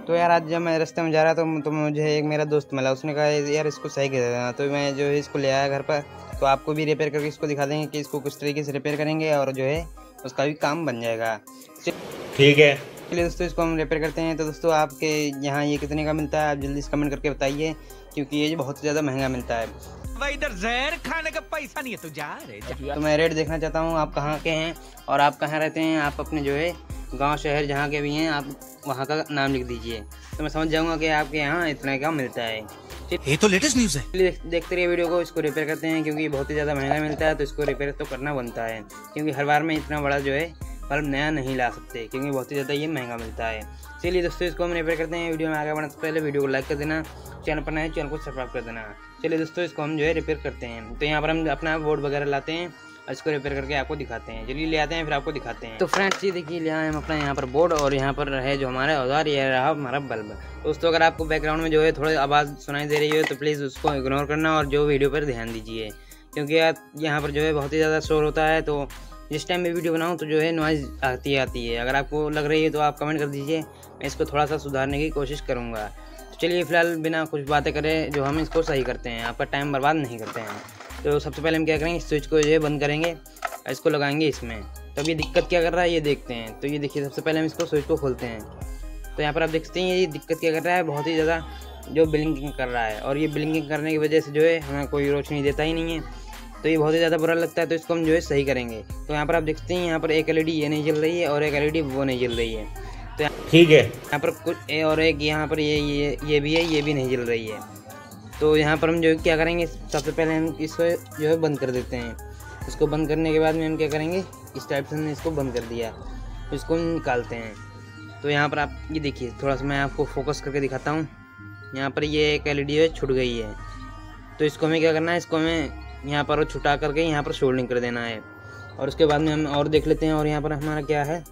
तो यार आज जब मैं रास्ते में जा रहा था तो मुझे एक मेरा दोस्त मिला, उसने कहा यार इसको सही कर देना। तो मैं जो है इसको ले आया घर पर। तो आपको भी रिपेयर करके इसको दिखा देंगे कि इसको किस तरीके से रिपेयर करेंगे और जो है उसका भी काम बन जाएगा। ठीक है, चलिए दोस्तों इसको हम रिपेयर करते हैं। तो दोस्तों आपके यहाँ ये कितने का मिलता है आप जल्दी से कमेंट करके बताइए, क्योंकि ये बहुत ज़्यादा महंगा मिलता है। भाई इधर जहर खाने का पैसा नहीं है तो जा रहे। तो मैं रेट देखना चाहता हूँ आप कहाँ के हैं और आप कहाँ रहते हैं। आप अपने जो है गांव शहर जहाँ के भी हैं आप वहाँ का नाम लिख दीजिए, तो मैं समझ जाऊँगा कि आपके यहाँ इतने का मिलता है। ये तो लेटेस्ट न्यूज़ है। देखते रहिए वीडियो को, इसको रिपेयर करते हैं क्योंकि बहुत ही ज़्यादा महंगा मिलता है, तो इसको रिपेयर तो करना बनता है क्योंकि हर बार में इतना बड़ा जो है बल्ब नया नहीं ला सकते क्योंकि बहुत ही ज़्यादा ये महंगा मिलता है। चलिए दोस्तों इसको हम रिपेयर करते हैं। वीडियो में आगे बढ़ने से पहले वीडियो को लाइक कर देना, चैनल पर नए चैनल को सब्सक्राइब कर देना। चलिए दोस्तों इसको हम जो है रिपेयर करते हैं। तो यहाँ पर हम अपना बोर्ड वगैरह लाते हैं और इसको रिपेयर करके आपको दिखाते हैं। चलिए ले आते हैं फिर आपको दिखाते हैं। तो फ्रेंड्स ये देखिए ले आए हम अपना यहाँ पर बोर्ड और यहाँ पर है जो हमारे औजार, ये रहा हमारा बल्ब। दोस्तों अगर आपको बैकग्राउंड में जो है थोड़ी आवाज़ सुनाई दे रही है तो प्लीज़ उसको इग्नोर करना और जो वीडियो पर ध्यान दीजिए, क्योंकि यहाँ पर जो है बहुत ही ज़्यादा शोर होता है। तो जिस टाइम मैं वीडियो बनाऊँ तो जो है नॉइज़ आती है। अगर आपको लग रही है तो आप कमेंट कर दीजिए, मैं इसको थोड़ा सा सुधारने की कोशिश करूँगा। तो चलिए फिलहाल बिना कुछ बातें करें जो हम इसको सही करते हैं, आपका टाइम बर्बाद नहीं करते हैं। तो सबसे पहले हम क्या करेंगे, स्विच को जो है बंद करेंगे, इसको लगाएंगे इसमें। तो अभी दिक्कत क्या कर रहा है ये देखते हैं। तो ये देखिए सबसे पहले हम इसको स्विच को खोलते हैं। तो यहाँ पर आप देख सकते हैं ये दिक्कत क्या कर रहा है, बहुत ही ज़्यादा जो ब्लिंकिंग कर रहा है और ये ब्लिंकिंग करने की वजह से जो है हमें कोई रोशनी देता ही नहीं है, तो ये बहुत ही ज़्यादा बुरा लगता है। तो इसको हम जो है सही करेंगे। तो यहाँ पर आप देखते हैं यहाँ पर एक LED ये नहीं जल रही है और एक LED वो नहीं जल रही है। तो ठीक है, यहाँ पर कुछ और एक यहाँ पर ये भी है, ये भी नहीं जल रही है। तो यहाँ पर हम जो क्या करेंगे, सबसे पहले हम इसको जो है बंद कर देते हैं। इसको बंद करने के बाद में हम क्या करेंगे, इस टाइप से हमने इसको बंद कर दिया, इसको निकालते हैं। तो यहाँ पर आप ये देखिए, थोड़ा सा मैं आपको फोकस करके दिखाता हूँ। यहाँ पर ये एक LED है छूट गई है, तो इसको हमें क्या करना है, इसको हमें यहाँ पर छुटा करके यहाँ पर सोल्डिंग कर देना है। और उसके बाद में हम और देख लेते हैं। और यहाँ पर हमारा क्या है,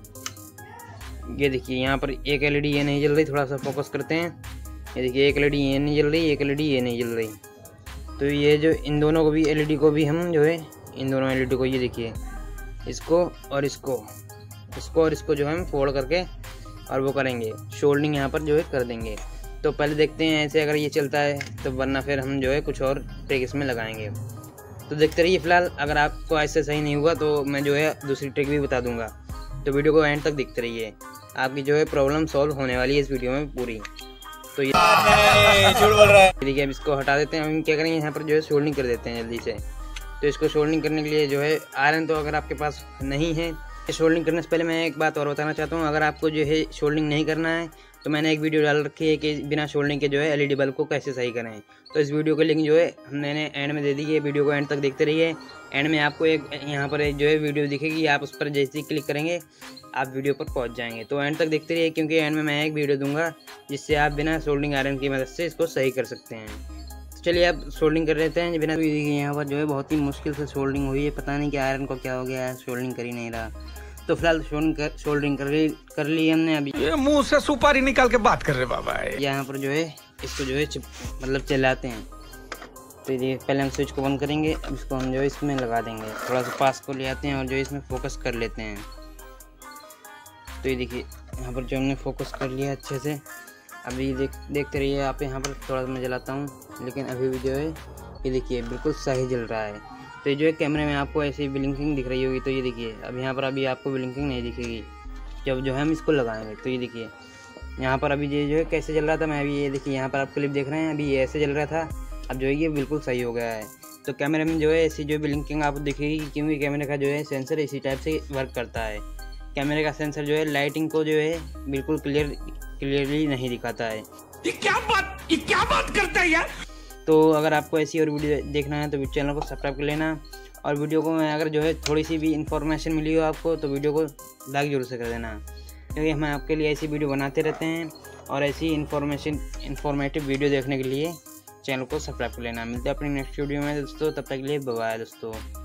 ये देखिए यहाँ पर एक LED ये नहीं जल रही, थोड़ा सा फोकस करते हैं। ये देखिए एक LED ये नहीं जल रही, एक LED ये नहीं जल रही। तो ये जो इन दोनों को भी LED को भी हम जो है इन दोनों LED को ये देखिए इसको और इसको और इसको जो है हम फोल्ड करके और वो करेंगे सोल्डिंग यहाँ पर जो है कर देंगे। तो पहले देखते हैं ऐसे अगर ये चलता है तो, वरना फिर हम जो है कुछ और ट्रिक इसमें लगाएंगे। तो देखते रहिए। फिलहाल अगर आपको ऐसे सही नहीं हुआ तो मैं जो है दूसरी ट्रिक भी बता दूंगा, तो वीडियो को एंड तक देखते रहिए। आपकी जो है प्रॉब्लम सॉल्व होने वाली है इस वीडियो में पूरी। तो ये झूठ बोल रहा है। देखिए अब इसको हटा देते हैं। हम क्या करेंगे, यहाँ पर जो है सोल्डिंग कर देते हैं जल्दी से। तो इसको सोल्डिंग करने के लिए जो है आयरन तो अगर आपके पास नहीं है, सोल्डिंग करने से पहले मैं एक बात और बताना चाहता हूँ। अगर आपको जो है सोल्डिंग नहीं करना है तो मैंने एक वीडियो डाल रखी है कि बिना सोल्डिंग के जो है LED बल्ब को कैसे सही करें। तो इस वीडियो को लिंक जो है हमने एंड में दे दी है, वीडियो को एंड तक देखते रहिए। एंड में आपको एक यहाँ पर एक जो है वीडियो दिखेगी, आप उस पर जैसे ही क्लिक करेंगे आप वीडियो पर पहुँच जाएंगे। तो एंड तक देखते रहिए क्योंकि एंड में मैं एक वीडियो दूंगा जिससे आप बिना सोल्डिंग आयरन की मदद से इसको सही कर सकते हैं। तो चलिए आप सोल्डिंग कर लेते हैं बिना। यहाँ पर जो है बहुत ही मुश्किल से सोल्डिंग हुई है, पता नहीं कि आयरन को क्या हो गया है, सोल्डिंग कर ही नहीं रहा। तो फिलहाल सोल्डिंग कर ली हमने। अभी ये मुंह से सुपारी निकाल के बात कर रहे बाबा। यहाँ पर जो है इसको जो है मतलब चलाते हैं। तो ये पहले हम स्विच को बंद करेंगे, अब इसको हम जो है इसमें लगा देंगे। थोड़ा सा पास को ले आते हैं और जो इसमें फोकस कर लेते हैं। तो ये देखिए यहाँ पर जो हमने फोकस कर लिया अच्छे से। अभी देखते रहिए आप। यहाँ पर थोड़ा सा मैं जलाता हूँ, लेकिन अभी भी जो है ये देखिए बिल्कुल सही जल रहा है। तो ये जो है कैमरे में आपको ऐसी ब्लिंकिंग दिख रही होगी, तो ये देखिए अब यहाँ पर अभी आपको ब्लिंकिंग नहीं दिखेगी जब जो है हम इसको लगाएंगे। तो ये देखिए यहाँ पर अभी ये जो है कैसे चल रहा था, मैं अभी ये देखिए यहाँ पर आप क्लिप देख रहे हैं, अभी ये ऐसे चल रहा था, अब जो है ये बिल्कुल सही हो गया है। तो कैमरे में जो है ऐसी जो ब्लिंकिंग आपको दिखेगी क्योंकि कैमरे का जो है सेंसर इसी टाइप से वर्क करता है। कैमरे का सेंसर जो है लाइटिंग को जो है बिल्कुल क्लियरली नहीं दिखाता है। ये क्या बात करता है यार। तो अगर आपको ऐसी और वीडियो देखना है तो चैनल को सब्सक्राइब कर लेना, और वीडियो को अगर जो है थोड़ी सी भी इन्फॉर्मेशन मिली हो आपको तो वीडियो को लाइक जरूर से कर देना, क्योंकि हम आपके लिए ऐसी वीडियो बनाते रहते हैं। और ऐसी इन्फॉर्मेटिव वीडियो देखने के लिए चैनल को सब्सक्राइब कर लेना। मिलते हैं अपनी नेक्स्ट वीडियो में दोस्तों, तब तक के लिए बाय बाय दोस्तों।